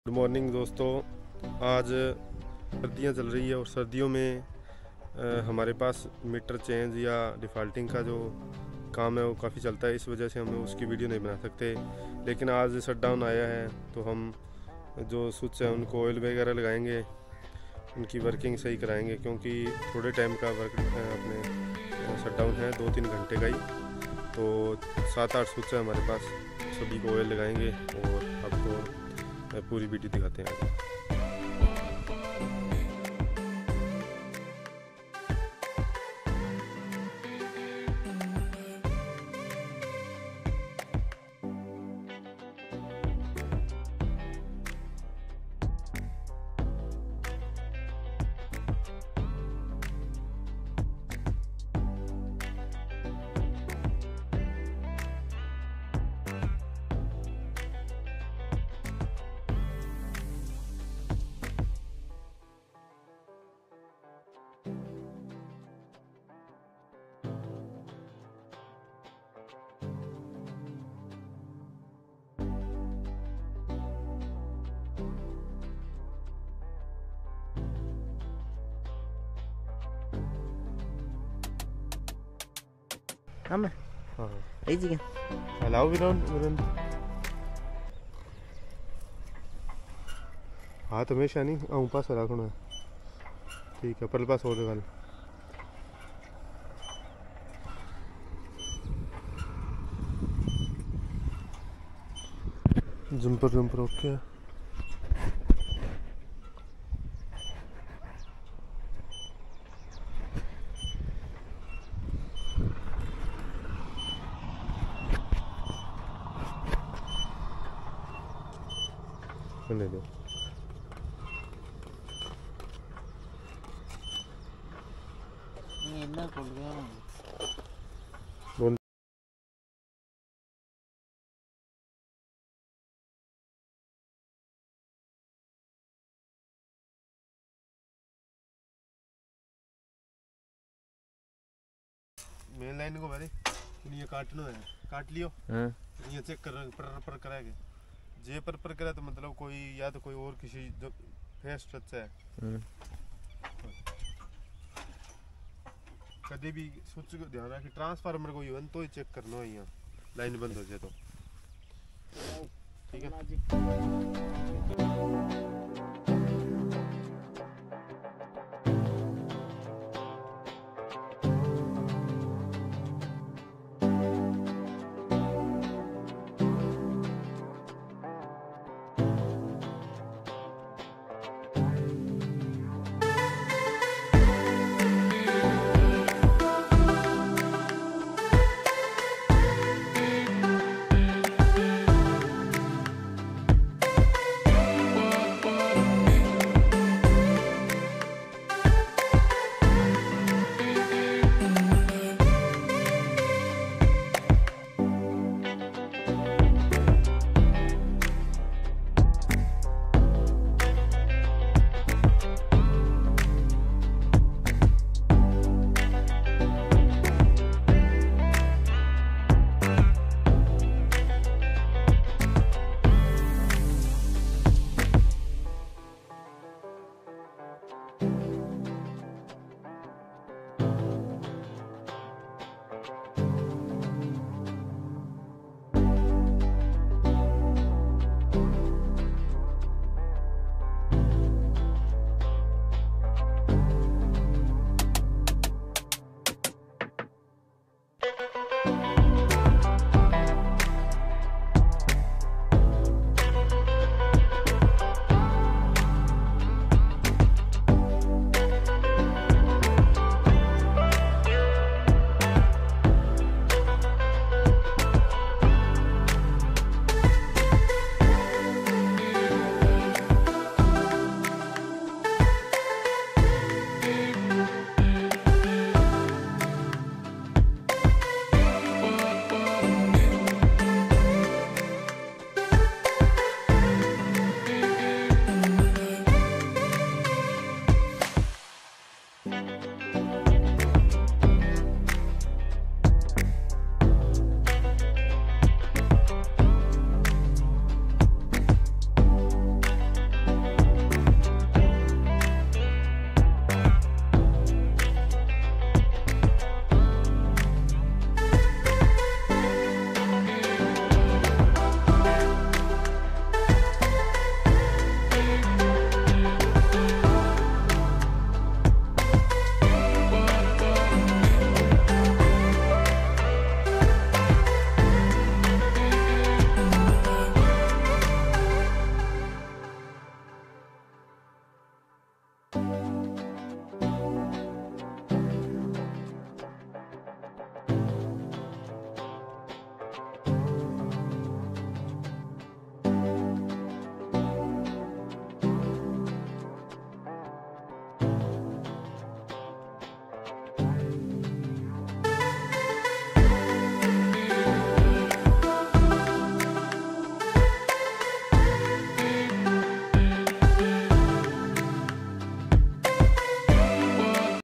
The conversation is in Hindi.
गुड मॉर्निंग दोस्तों। आज सर्दियाँ चल रही है और सर्दियों में हमारे पास मीटर चेंज या डिफ़ॉल्टिंग का जो काम है वो काफ़ी चलता है। इस वजह से हम उसकी वीडियो नहीं बना सकते, लेकिन आज शटडाउन आया है तो हम जो स्विच है उनको ऑयल वगैरह लगाएंगे, उनकी वर्किंग सही कराएंगे, क्योंकि थोड़े टाइम का वर्क अपने शटडाउन है, 2-3 घंटे का ही। तो 7-8 स्विच है हमारे पास, सभी को ऑयल लगाएंगे और आपको पूरी वीडियो दिखाते हैं। Ama, हाँ, ấy gì kìa? Allow Vinod हाथ हमेशा नहीं आऊँ पास रखना है। ठीक है, पल पास हो गल जंपर ओके। ले दो। Ini enak kalau बोल मेन लाइन को भाई ये काटना है, काट लियो। हाँ। ये चेक पर कराएंगे। जे पर करे तो मतलब कोई या तो कोई और किसी जो फेस टच है। कभी भी स्विच को ध्यान रखी, ट्रांसफार्मर को यूं तो ही चेक करना है, यहाँ लाइन बंद हो जाए तो। ठीक है।